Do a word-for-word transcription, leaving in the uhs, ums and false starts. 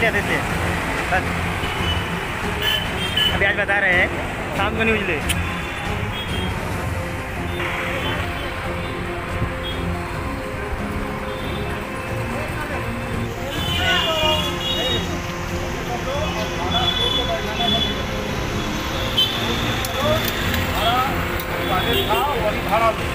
किया था इसलिए बस। अभी आज बता रहे हैं शाम को न्यूज ले। था वही भाड़ा